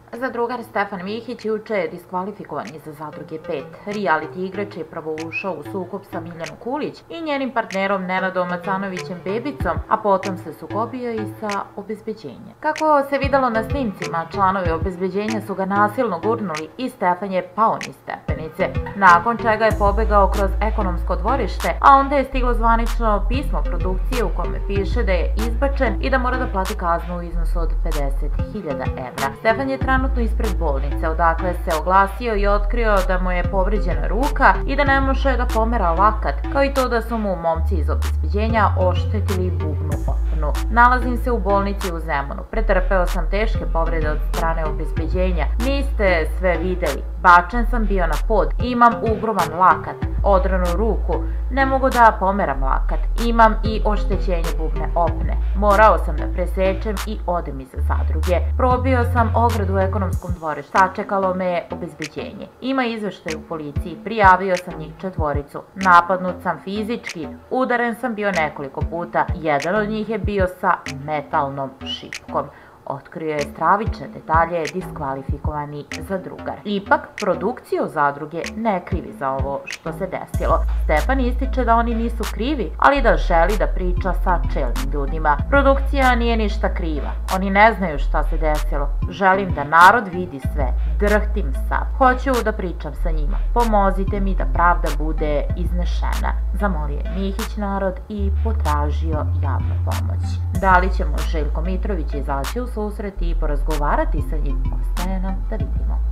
Zadrugar Stefan Mihić juče je diskvalifikovan iza Zadruge 5. Reality igrač je prvo ušao u sukob sa Miljanom Kulić i njenim partnerom Nenadom Macanovićem Bebicom, a potom se sukobio i sa obezbeđenjem. Kako se videlo na snimcima, članovi obezbeđenja su ga nasilno gurnuli i Stefan je pao niz stepenice, nakon čega je pobegao kroz ekonomsko dvorište, a onda je stiglo zvanično pismo produkcije u kome piše da je izbačen i da mora da plati kaznu u iznosu od 50.000 evra. Stefan je trenutno ispred bolnice, odakle se oglasio i otkrio da mu je povređena ruka i da ne može da pomera lakat, kao i to da su mu momci iz obezbeđenja oštetili bubnu opnu. Nalazim se u bolnici u Zemunu. Pretrpeo sam teške povrede od strane obezbeđenja. Niste sve videli. Bačen sam bio na pod. Imam ugrovan lakat, odranu ruku. Ne mogu da pomeram lakat. Imam i oštećenje bubne opne. Morao sam da presečem i odem iza zadruge. Probio sam ogradu u ekonomskom dvorištu. Sačekalo me je obezbeđenje. Ima izveštaj u policiji. Prijavio sam njih 4. Napadnut sam fizički. Udaren sam bio nekoliko puta. Jedan od njih je bio sa metalnom šipkom. Otkrio je stravične detalje diskvalifikovani zadrugar. Ipak, produkcija zadruge ne krivi za ovo što se desilo. Stefan ističe da oni nisu krivi, ali da želi da priča sa čelnim ljudima. Produkcija nije ništa kriva. Oni ne znaju šta se desilo. Želim da narod vidi sve. Drhtim sav. Hoću da pričam sa njima. Pomozite mi da pravda bude iznešena. Zamolio je Mihić narod i potražio javnu pomoć. Da li ćemo Željko Mitrović izaći u susret i porazgovarati sa njim? Ostaje nam da vidimo.